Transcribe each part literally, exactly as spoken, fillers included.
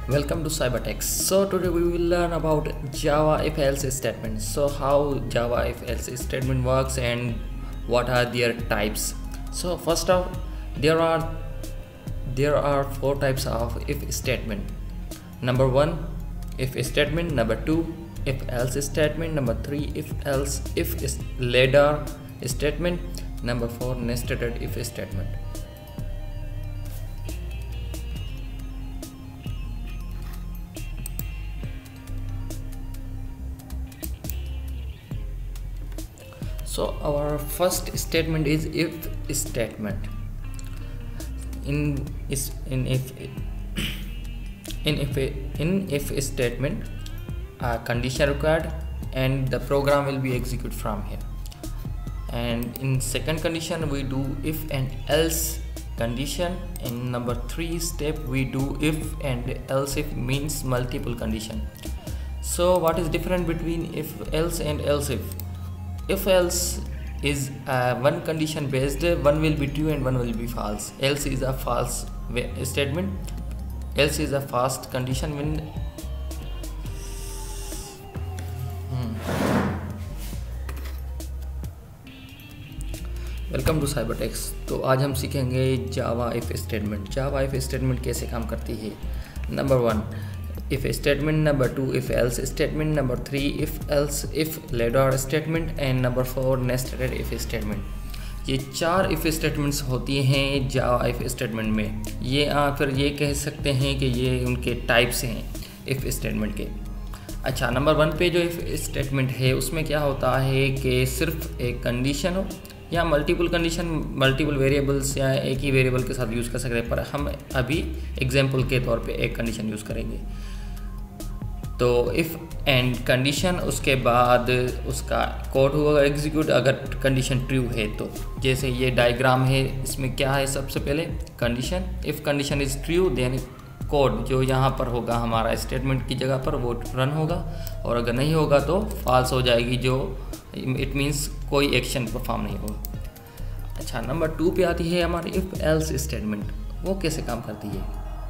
Welcome to Cybertex. So today we will learn about Java if else statement. So how Java if else statement works and what are their types. So first off, there are there are four types of if statement. Number one, if statement. Number two, if else statement. Number three, if else if is ladder statement. Number four, nested if statement. So our first statement is if statement. In is in if in if in if statement, a condition required and the program will be executed from here. And in second condition we do if and else condition. In number three step we do if and else if means multiple condition. So what is different between if else and else if? If else is uh, one condition based, one will be true and one will be false. Else is a false statement. Else is a false condition when hmm. Welcome to Cybertex. तो आज हम सीखेंगे Java if statement. Java if statement कैसे काम करती है। Number one if statement, number two if else statement, number three if else if ladder statement and number four nested if statement। ये चार if statements होती हैं जावा if statement में। ये आप फिर ये कह सकते हैं कि ये उनके टाइप्स हैं if statement के। अच्छा, नंबर वन पे जो if statement है उसमें क्या होता है कि सिर्फ एक कंडीशन हो या मल्टीपल कंडीशन, मल्टीपल वेरिएबल्स या एक ही वेरिएबल के साथ यूज़ कर सकते हैं, पर हम अभी एग्जाम्पल के तौर पे एक कंडीशन यूज़ करेंगे। तो इफ़ एंड कंडीशन, उसके बाद उसका कोड होगा एग्जीक्यूट अगर कंडीशन ट्रू है तो। जैसे ये डायग्राम है, इसमें क्या है, सबसे पहले condition, if condition is true then code जो यहाँ पर होगा हमारा स्टेटमेंट की जगह पर वो रन होगा, और अगर नहीं होगा तो फॉल्स हो जाएगी, जो इट मीन्स कोई एक्शन परफॉर्म नहीं होगा। अच्छा, नंबर टू पे आती है हमारी इफ़ एल्स स्टेटमेंट। वो कैसे काम करती है?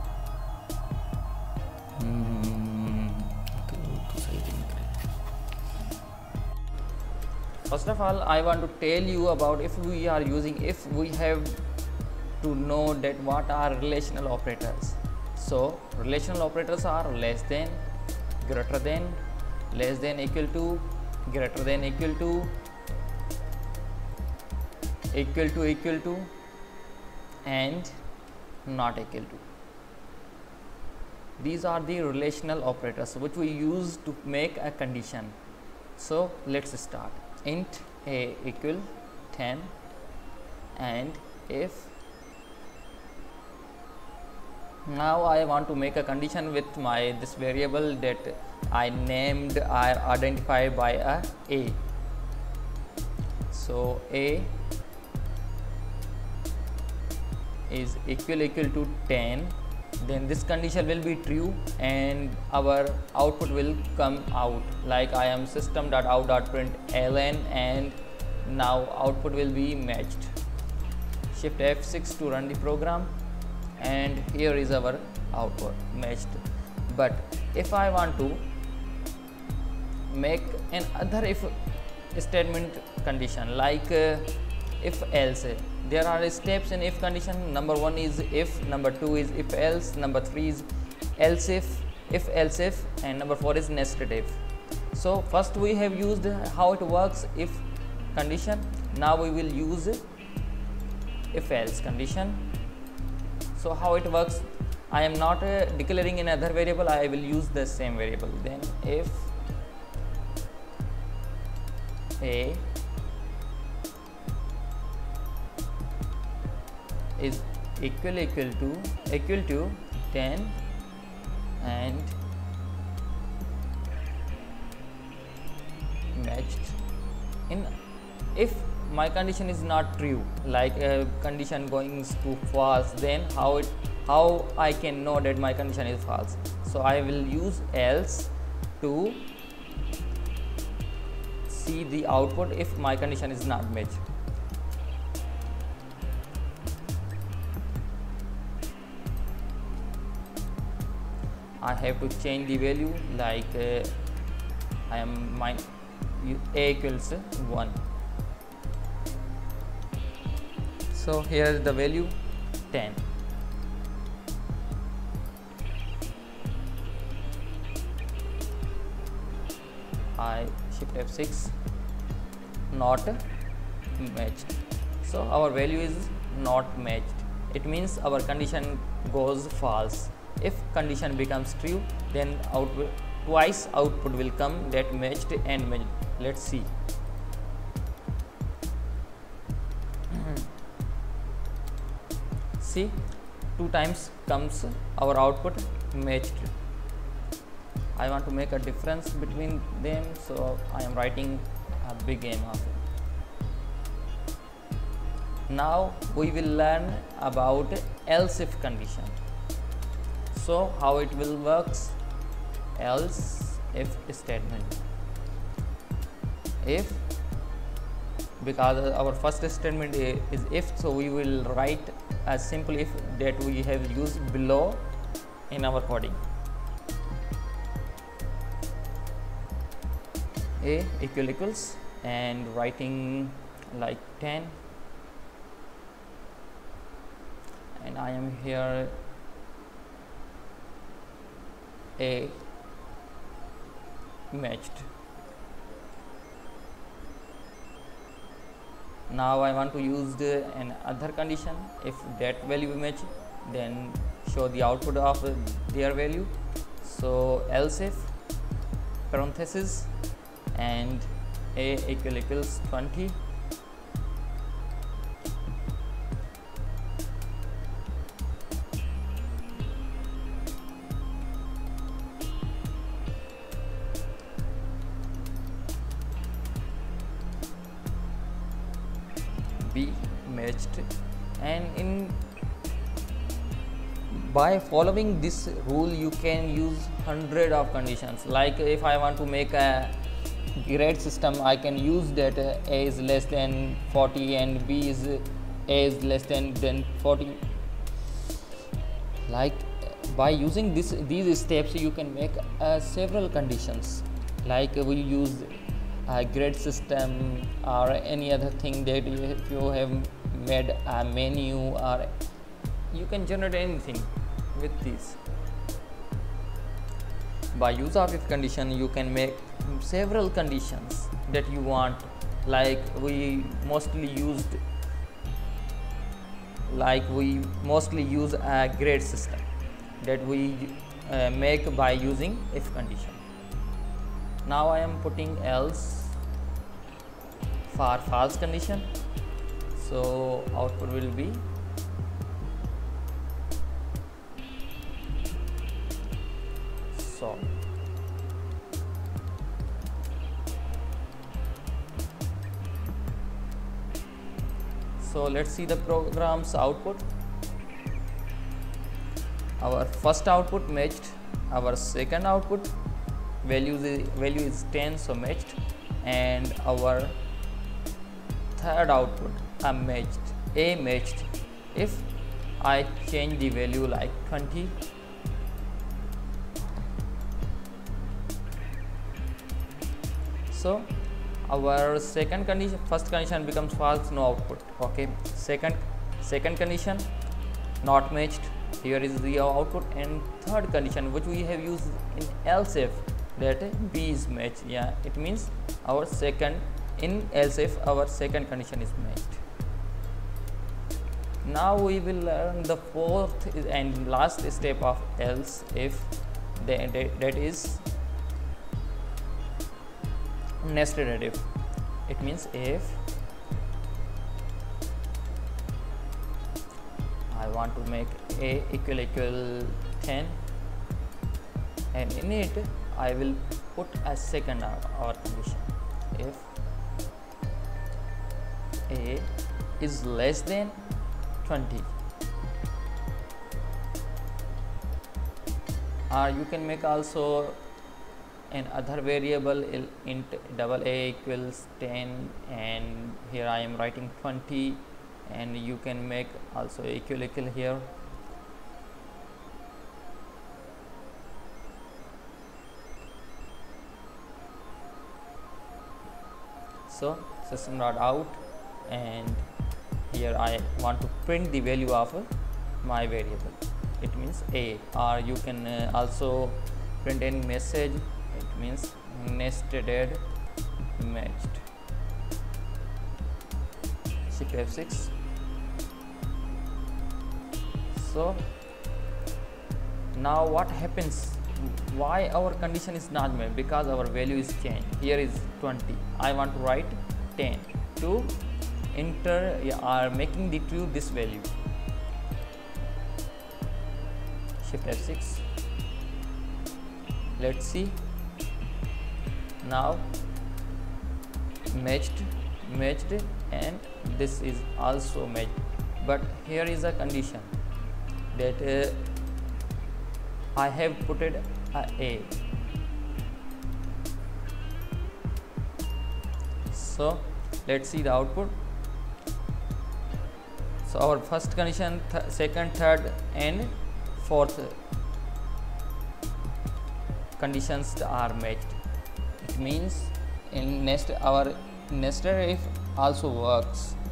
First of all, I want to tell you about if we are using if, we have to know that what are relational operators. So relational operators are less than, greater than, less than equal to, greater than equal to, equal to equal to, and not equal to. These are the relational operators which we use to make a condition. So let's start. Int a equal ten, and if now I want to make a condition with my this variable that I named or identified by a a. So a is equal equal to ten, then this condition will be true and our output will come out like I am system.out.println, and now output will be matched. Shift F six to run the program, and here is our output matched. But if I want to make an other if statement condition like uh, if else, there are steps in if condition. Number one is if, number two is if else, number three is else if, if else if, and number four is nested if. So first we have used how it works if condition. Now we will use if else condition. So how it works, I am not uh, declaring another variable, I will use the same variable. Then if a is equal equal to equal to ten, and matched. In if my condition is not true, like a condition going to false, then how it how I can know that my condition is false? So I will use else to see the output if my condition is not matched. I have to change the value, like uh, I am my a equals one. So here is the value ten. I shift F six, not matched. So our value is not matched. It means our condition goes false. If condition becomes true, then output twice output will come that matched and matched. Let's see. See, two times comes our output matched. I want to make a difference between them, so I am writing a big M of it. Now we will learn about else if condition. So how it will works? Else if statement. If, because our first statement is if, so we will write a simple if that we have used below in our coding. A equal equals and writing like ten, and I am here A matched. Now I want to use the another condition. If that value match, then show the output of their value. So else if parenthesis and A equal equals twenty, B matched. And in by following this rule you can use hundred of conditions. Like if I want to make a grade system, I can use that uh, A is less than forty and B is uh, A is less than than forty. Like by using this these steps you can make uh, several conditions. Like uh, we use a grade system or any other thing that you, if you have made a menu, or you can generate anything with this. By use of if condition you can make several conditions that you want. Like we mostly used like we mostly use a grade system that we uh, make by using if condition. Now I am putting else for false condition, so output will be solved. So let's see the program's output. Our first output matched, our second output value is, value is ten, so matched, and our third output a matched, A matched. If I change the value like twenty, so our second condition, first condition becomes false, no output. Okay, second second condition not matched, here is the output. And third condition which we have used in else if, that B is matched. Yeah, it means our second in else if our second condition is matched. Now we will learn the fourth and last step of else if, that, that is nested if. It means if I want to make A equal equal ten, and in it I will put a second or condition. If A is less than twenty, or you can make also an other variable int double A equals ten, and here I am writing twenty, and you can make also equal equal here. So system dot out, and here I want to print the value of my variable, it means a, or you can uh, also print any message, it means nested matched. Shift F six. So now what happens, why our condition is not met? Because our value is changed. Here is twenty, I want to write ten to enter or making the true this value. Shift F six. Let's see. Now matched, matched, and this is also matched, but here is a condition that uh, I have put it a, a. So let's see the output. So our first condition, th second, third, and fourth conditions are matched. It means in nest our nested if also works